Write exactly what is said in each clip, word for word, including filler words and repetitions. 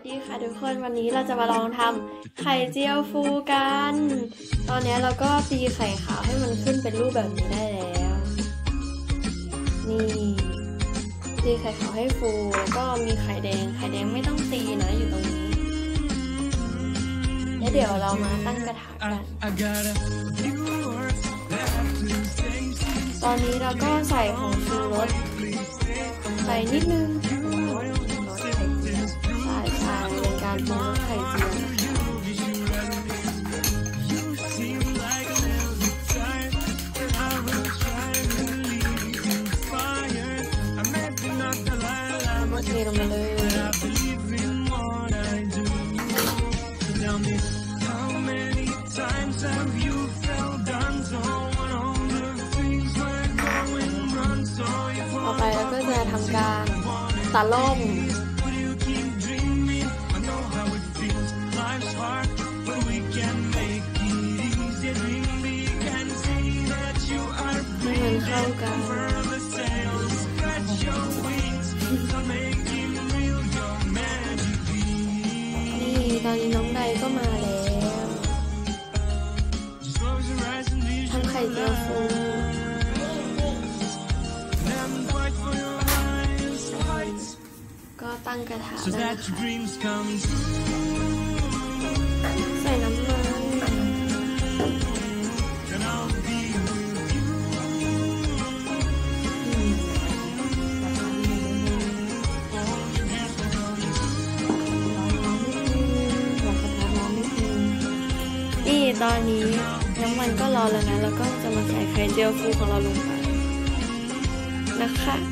ดีค่ะทุกคนวันนี้เราจะมาลองทำไข่เจียวฟูกันตอนนี้เราก็ตีไข่ขาวให้มันขึ้นเป็นรูปแบบนี้ได้แล้วนี่ตีไข่ขาวให้ฟูแล้วก็มีไข่แดงไข่แดงไม่ต้องตีนะอยู่ตรงนี้แล้วเดี๋ยวเรามาตั้งกระทะกันตอนนี้เราก็ใส่ผงชูรสใส่นิดนึงใส่ใส่เป็นการปรุงรสไข่เจียวเทลงมาเลยต่อไปเราก็จะทำการตะล่อมให้มันเข้ากันนี่ตอนนี้น้องใดก็มาแล้วทำไข่เจียวฟูก็ตั้งกระทะแล้วนะคะใส่น้ำมันนี่ตอนนี้น้ำมันก็ร้อนแล้วนะแล้วก็จะมาใส่ไข่เจียวฟูของเราลงไปนะคะ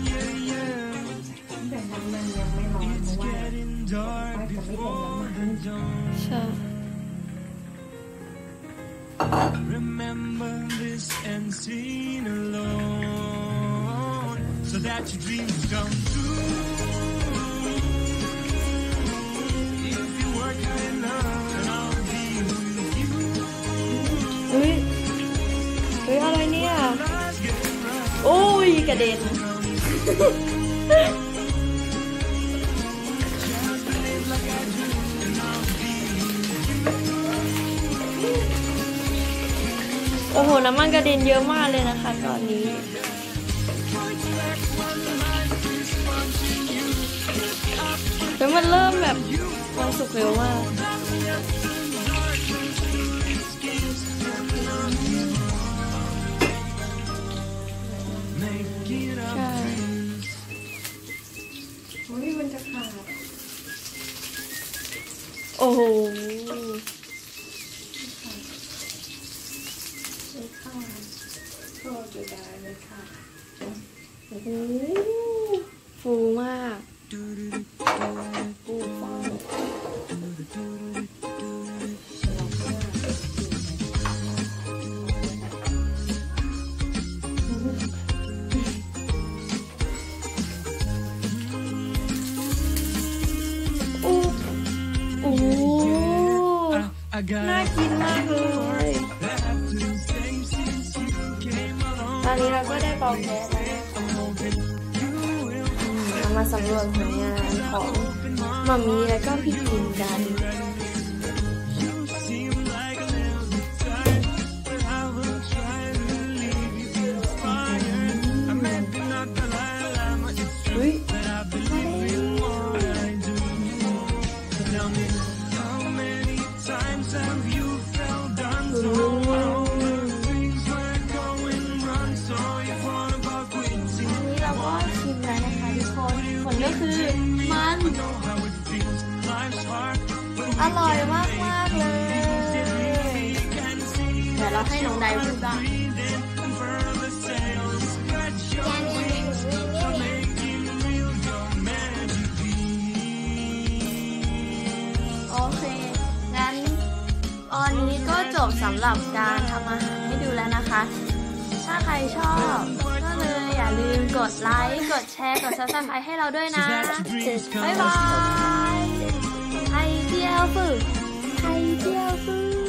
ใช่ Remember this and sing alone so that your dreams come true. If you work hard enough, then I'll be with you. เฮ้ยเฮ้ยอะไรเนี่ยโอ้ยกระเด็นโอ้โหน้ำมันกระเด็นเยอะมากเลยนะคะตอนนี้แล้วมันเริ่มแบบมันสุกเร็วมากใช่โอ้ยมันจะขาดโอ้โหโอ้โหฟูมากฟูฟังโอ้โอ้น่ากินมากเลยตอนนี้เราก็ได้เบาแก๊สแล้วเรามาสำรวจผลงานของมัมมี่แล้วก็พี่พิมกันอุ้ยก็คือมันอร่อยมากมากเลยเดี๋ยวเราให้น้องไดพูดบ้างโอเคงั้นตอนนี้ก็จบสำหรับการทำอาหารให้ดูแล้วนะคะถ้าใครชอบก็เลยอย่าลืมกดไลค์กดแชร์กด ซับสไครบ์ ให้เราด้วยนะบ๊ายบายไข่เจียวฟูไข่เจียวฟู